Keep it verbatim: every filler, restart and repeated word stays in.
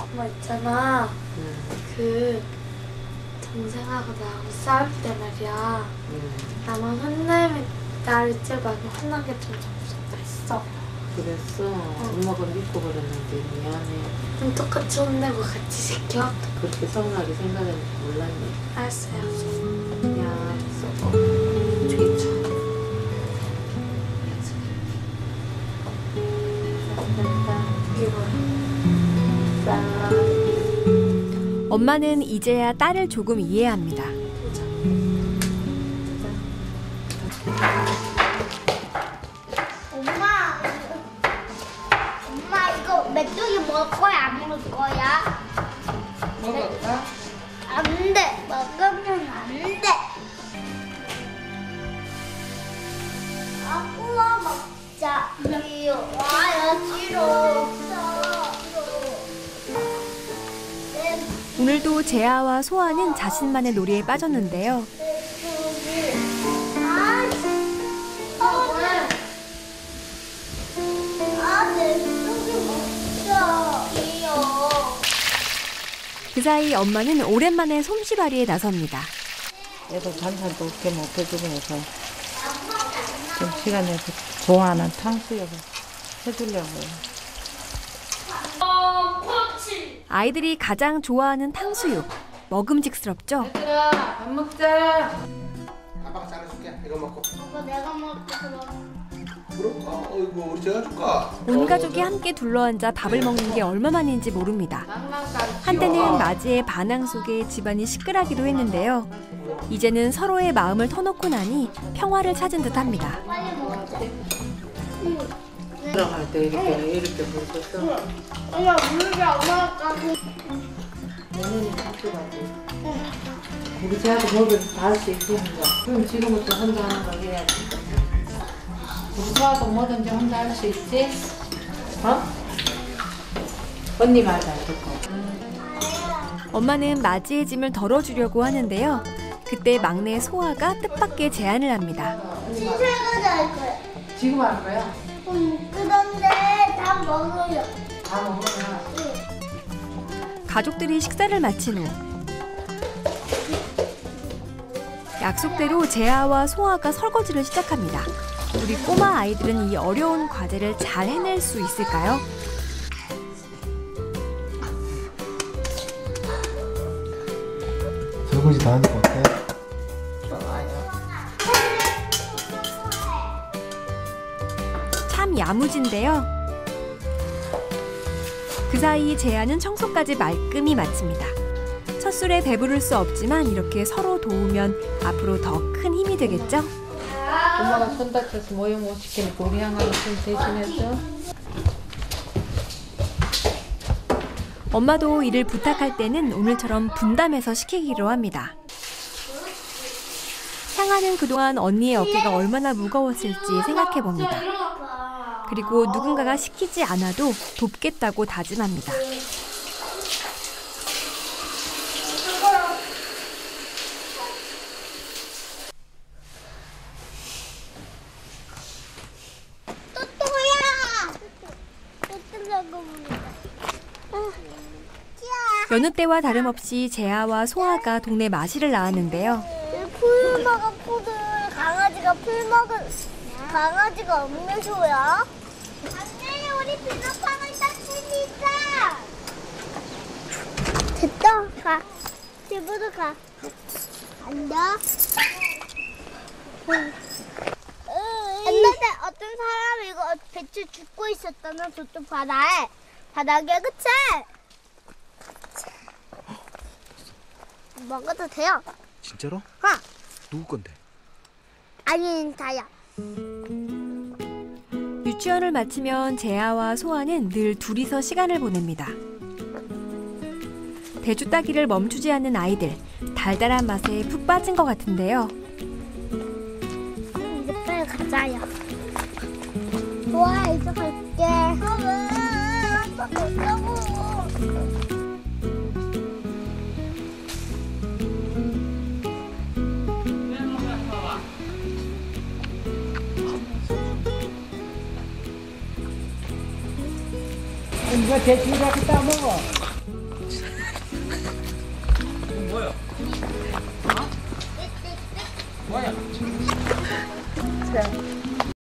엄마 있잖아. 응. 그 동생하고 나하고 싸울 때 말이야. 응. 나만 혼내면 나를 제일 많이 혼난 게 좀 무섭다 했어. 그랬어? 어. 엄마가 믿고 그랬는데 미안해. 그럼 똑같이 혼내고 같이 시켜? 그렇게 서운하게 생각했는지 몰랐네. 알았어요. 야, 써. 저기 쳐. 이게 뭐야? 엄마는 이제야 딸을 조금 이해합니다. 엄마, 엄마 이거 메뚜기 먹을 거야? 안 먹을 거야? 먹을까? 안 돼. 먹으면 안 돼. 아, 구워 먹자. 와요, 싫어. 오늘도 재아와 소아는 자신만의 놀이에 빠졌는데요. 아, 아, 아, 메뚜기 먹자. 귀여워. 그 사이 엄마는 오랜만에 솜씨발이에 나섭니다. 애들 반찬도 없게 먹혀주면서 좀 시간 내서 좋아하는 탕수육을 해주려고요. 아이들이 가장 좋아하는 탕수육. 먹음직스럽죠? 얘들아, 밥 먹자. 아빠가 잘라줄게. 이거 먹고. 아빠 내가 먹을게. 그럴까? 어이구, 우리 제가 줄까? 온 가족이 함께 둘러앉아 밥을 먹는 게 얼마만인지 모릅니다. 한때는 맞이의 반항 속에 집안이 시끌하기도 했는데요. 이제는 서로의 마음을 터놓고 나니 평화를 찾은 듯합니다. 빨리 먹자. 들어갈 때 이렇게 이렇게 불었어. 엄마 물자. 엄마가 가고. 내년에 학교가지. 우리 제아도 먹을 다 할 수 있으니까. 그럼 지금부터 혼자 하는 거 해야지. 우리 소아도 뭐든지 혼자 할 수 있지? 어? 언니 말 잘 듣고. 엄마는 맞이의 짐을 덜어주려고 하는데요. 그때 막내 소아가 뜻밖의 제안을 합니다. 신세가자 할 거야. 지금 할 거야? 음, 그런데 다 먹어요. 다 먹으면. 가족들이 식사를 마친 후 약속대로 재아와 소아가 설거지를 시작합니다. 우리 꼬마 아이들은 이 어려운 과제를 잘 해낼 수 있을까요? 설거지 다 하는 거 어때? 참 야무진데요. 그 사이 재아는 청소까지 말끔히 마칩니다. 첫술에 배부를 수 없지만 이렇게 서로 도우면 앞으로 더 큰 힘이 되겠죠? 엄마가 손 다쳐서 모형 못 시키니까 우리 양아가 좀 대신했어. 엄마도 일을 부탁할 때는 오늘처럼 분담해서 시키기로 합니다. 향아는 그동안 언니의 어깨가 얼마나 무거웠을지 생각해봅니다. 그리고 누군가가 시키지 않아도 돕겠다고 다짐합니다. 여느 때와 다름없이 재아와 소아가 동네 마실을 나왔는데요. 풀 먹은 포들 강아지가 풀 먹은 강아지가 음료수야? 안돼, 우리 비눗방울 땄습니다. 됐다, 가. 집으로 가. 안다. 옛날에 어떤 사람이 이거 배추 줍고 있었다나 저쪽 바다에 바닥에. 그치? 먹어도 돼요. 진짜로? 어. 누구 건데? 아니, 다야. 유치원을 마치면 재아와 소아는 늘 둘이서 시간을 보냅니다. 대주 따기를 멈추지 않는 아이들. 달달한 맛에 푹 빠진 것 같은데요. 이제 빨리 가자요. 좋아, 이제 갈게. 아, 왜? 아빠 가자고. 이거 대충 이렇게 따먹어. 뭐야?